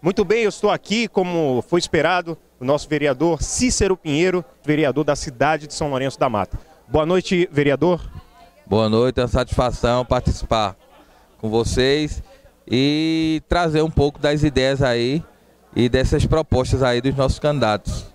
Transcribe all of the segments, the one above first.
Muito bem, eu estou aqui, como foi esperado, o nosso vereador Cícero Pinheiro, vereador da cidade de São Lourenço da Mata. Boa noite, vereador. Boa noite, é uma satisfação participar com vocês e trazer um pouco das ideias aí e dessas propostas aí dos nossos candidatos.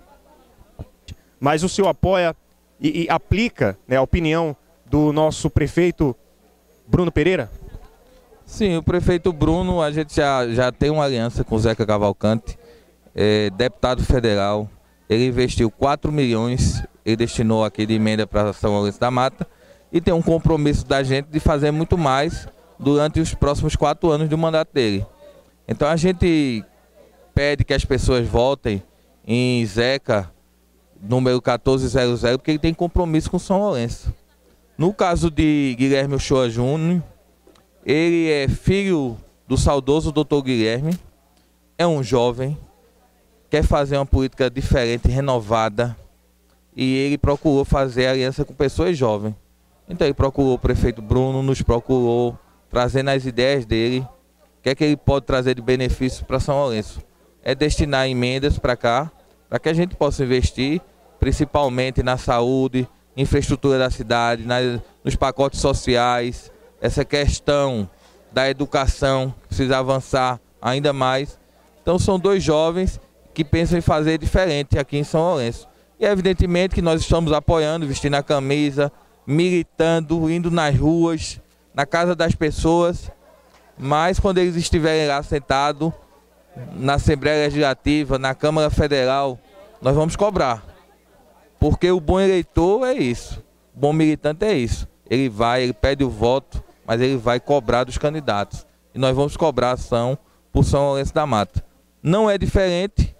Mas o senhor apoia e aplica, né, a opinião do nosso prefeito Bruno Pereira? Sim, o prefeito Bruno, a gente já tem uma aliança com o Zeca Cavalcante, deputado federal. Ele investiu 4 milhões, ele destinou aqui de emenda para São Lourenço da Mata e tem um compromisso da gente de fazer muito mais durante os próximos 4 anos do mandato dele. Então a gente pede que as pessoas votem em Zeca, número 1400, porque ele tem compromisso com São Lourenço. No caso de Guilherme Uchoa Júnior, ele é filho do saudoso doutor Guilherme, é um jovem, quer fazer uma política diferente, renovada, e ele procurou fazer aliança com pessoas jovens. Então ele procurou o prefeito Bruno, nos procurou, trazendo as ideias dele, o que é que ele pode trazer de benefício para São Lourenço. É destinar emendas para cá, para que a gente possa investir, principalmente na saúde, infraestrutura da cidade, nos pacotes sociais, essa questão da educação precisa avançar ainda mais. Então são dois jovens que pensam em fazer diferente aqui em São Lourenço. E evidentemente que nós estamos apoiando, vestindo a camisa, militando, indo nas ruas, na casa das pessoas, mas quando eles estiverem lá sentados, na Assembleia Legislativa, na Câmara Federal, nós vamos cobrar. Porque o bom eleitor é isso, o bom militante é isso. Ele vai, ele pede o voto, mas ele vai cobrar dos candidatos. E nós vamos cobrar ação por São Lourenço da Mata. Não é diferente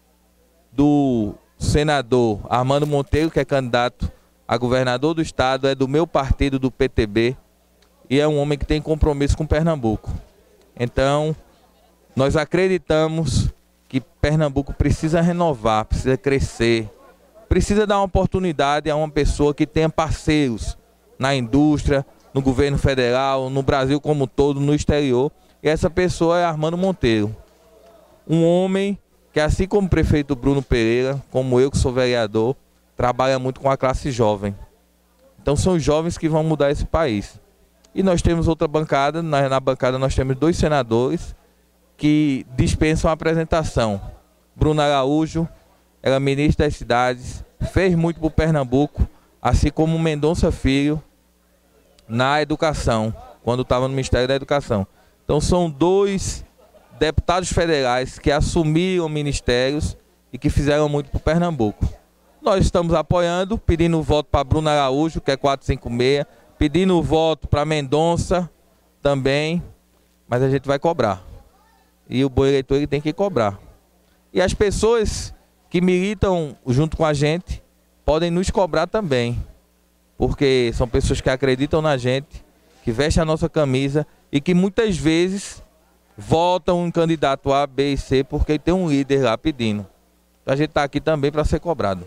do senador Armando Monteiro, que é candidato a governador do estado, é do meu partido, do PTB, e é um homem que tem compromisso com Pernambuco. Então, nós acreditamos que Pernambuco precisa renovar, precisa crescer, precisa dar uma oportunidade a uma pessoa que tenha parceiros na indústria, no governo federal, no Brasil como um todo, no exterior. E essa pessoa é Armando Monteiro. Um homem que, assim como o prefeito Bruno Pereira, como eu que sou vereador, trabalha muito com a classe jovem. Então são os jovens que vão mudar esse país. E nós temos outra bancada, na bancada nós temos 2 senadores que dispensam a apresentação. Bruna Araújo, ela é ministra das cidades, fez muito por Pernambuco, assim como Mendonça Filho na educação, quando estava no Ministério da Educação. Então são 2 deputados federais que assumiram ministérios e que fizeram muito por Pernambuco. Nós estamos apoiando, pedindo voto para Bruna Araújo, que é 456, pedindo voto para Mendonça também, mas a gente vai cobrar. E o bom eleitor ele tem que cobrar. E as pessoas que militam junto com a gente podem nos cobrar também, porque são pessoas que acreditam na gente, que vestem a nossa camisa e que muitas vezes votam em candidato A, B e C porque tem um líder lá pedindo. Então a gente está aqui também para ser cobrado.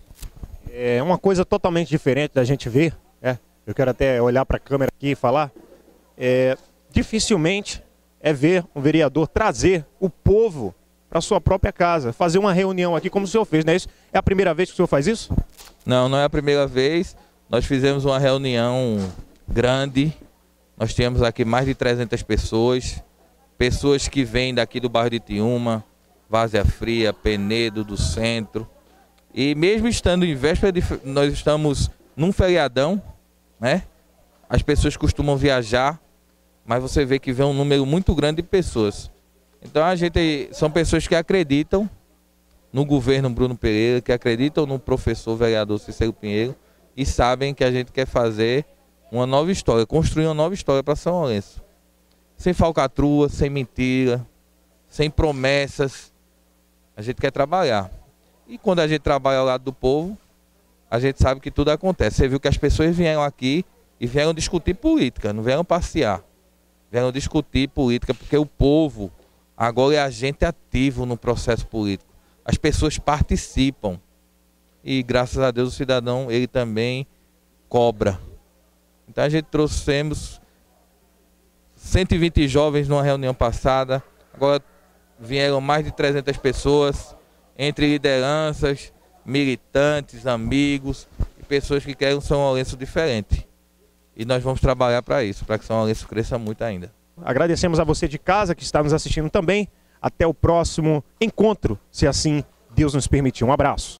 É uma coisa totalmente diferente da gente ver, eu quero até olhar para a câmera aqui e falar, dificilmente é ver um vereador trazer o povo para sua própria casa, fazer uma reunião aqui como o senhor fez, não é isso? É a primeira vez que o senhor faz isso? Não, não é a primeira vez. Nós fizemos uma reunião grande, nós tínhamos aqui mais de 300 pessoas, pessoas que vêm daqui do bairro de Tiúma, Várzea Fria, Penedo, do centro. E mesmo estando em véspera, nós estamos num feriadão, né? As pessoas costumam viajar, mas você vê que vem um número muito grande de pessoas. Então são pessoas que acreditam no governo Bruno Pereira, que acreditam no professor vereador Cícero Pinheiro e sabem que a gente quer fazer uma nova história, construir uma nova história para São Lourenço. Sem falcatrua, sem mentira, sem promessas. A gente quer trabalhar. E quando a gente trabalha ao lado do povo, a gente sabe que tudo acontece. Você viu que as pessoas vieram aqui e vieram discutir política, não vieram passear. Vieram discutir política porque o povo agora é agente ativo no processo político. As pessoas participam. E graças a Deus o cidadão, ele também cobra. Então a gente trouxemos 120 jovens numa reunião passada. Agora vieram mais de 300 pessoas, entre lideranças, militantes, amigos e pessoas que querem um São Lourenço diferente. E nós vamos trabalhar para isso, para que São Lourenço cresça muito ainda. Agradecemos a você de casa que está nos assistindo também. Até o próximo encontro, se assim Deus nos permitir. Um abraço.